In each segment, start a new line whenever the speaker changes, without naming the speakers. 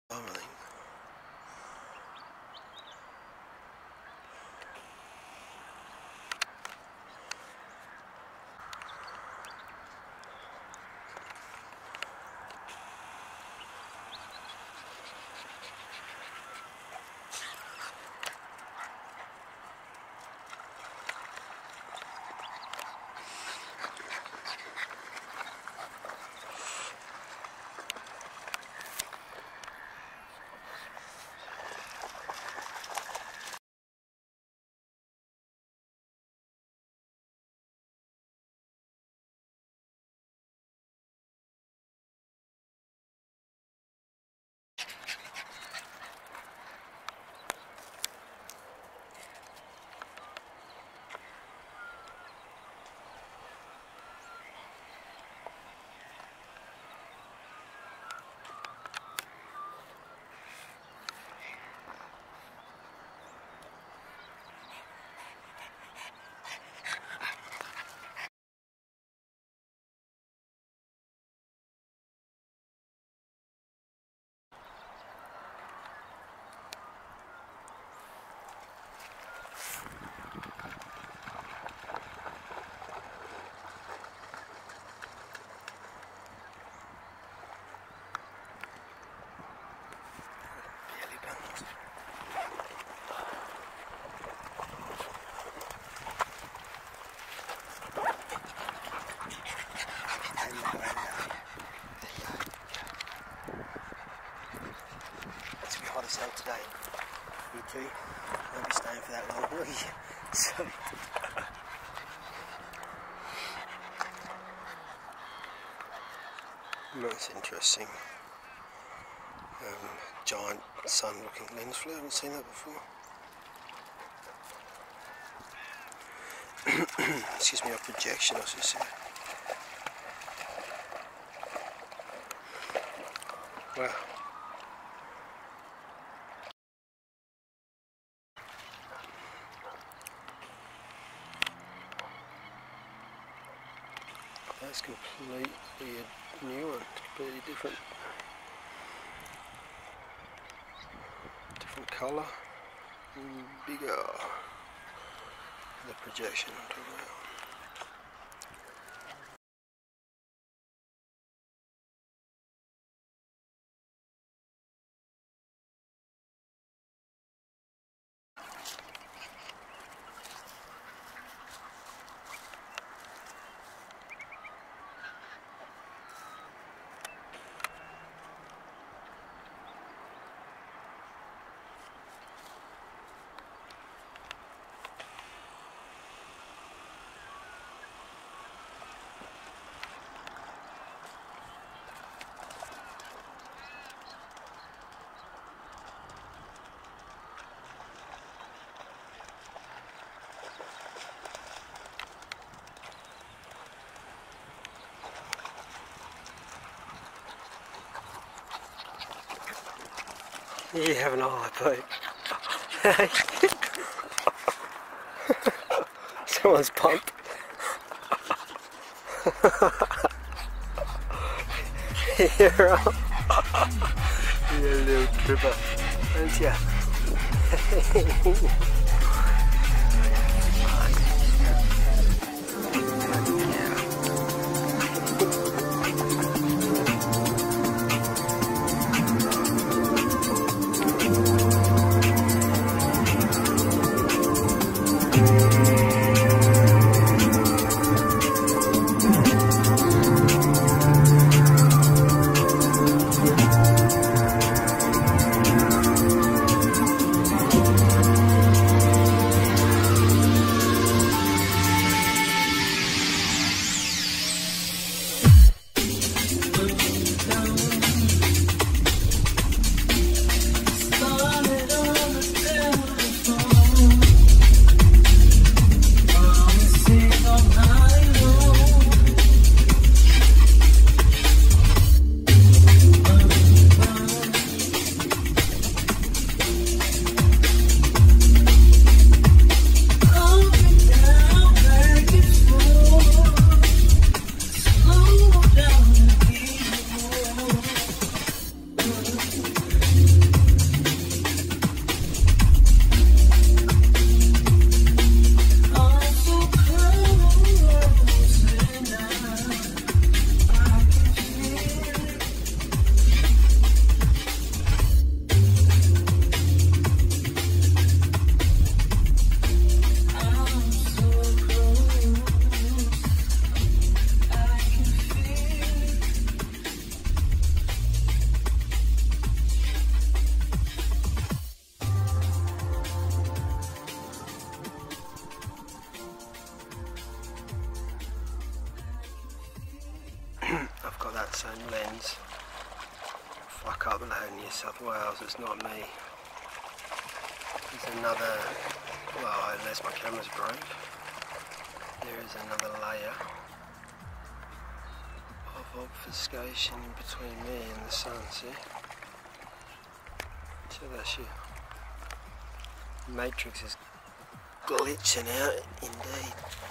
I think. It's be hot as hell today. Me too. Won't be staying for that long, will you? So. That's interesting. Giant sun-looking lens flare. I haven't seen that before. Excuse me, a projection, I should say. Wow. That's completely a new one, completely different colour, bigger, the projection I'm talking about. You have an eye, Pete. Someone's pumped. You're up. You're a little tripper, aren't ya? same lens. Fuck up loud in New South Wales, it's not me. There's another, well, unless my camera's broke, there is another layer of obfuscation in between me and the sun, see? So that's your matrix is glitching out indeed.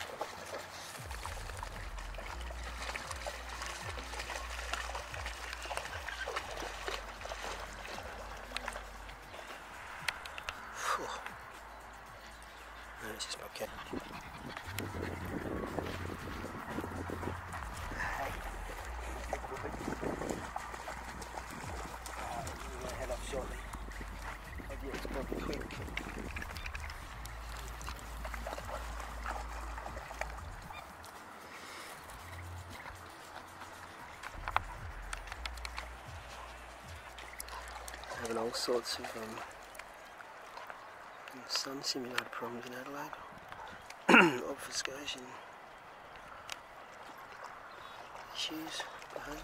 No, it's just my cat. We're going to head off shortly. Maybe it's probably quick. Having all sorts of sun simulator problems in Adelaide. Obfuscation issues, perhaps.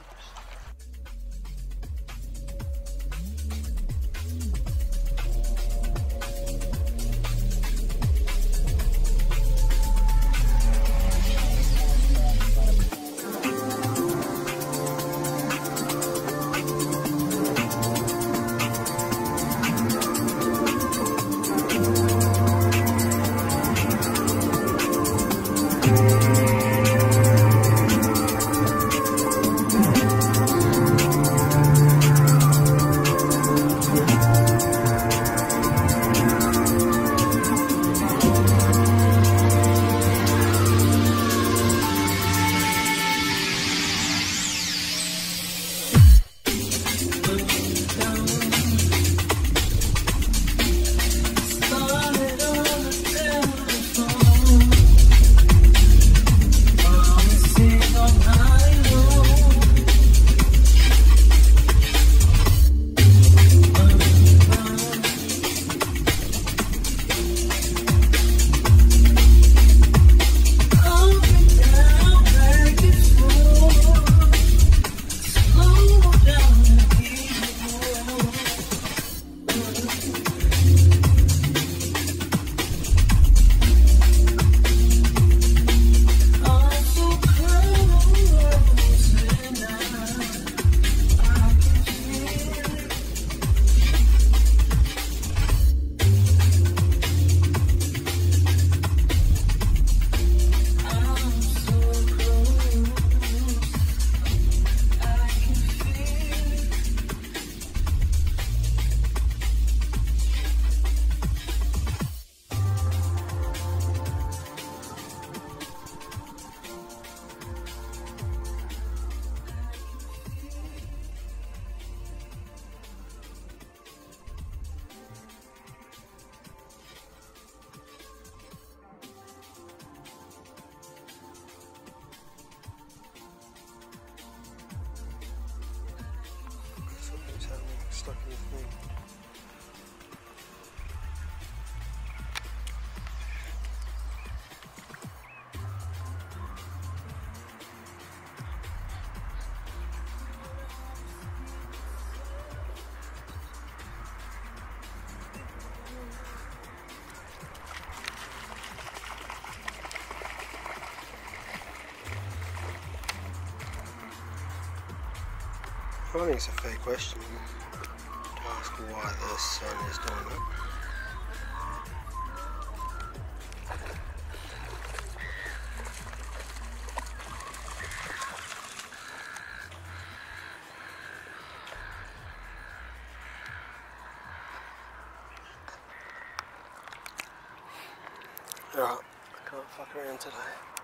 Stuck in the thing. I think it's a fair question to ask why the sun is doing that. Alright, I can't fuck around today.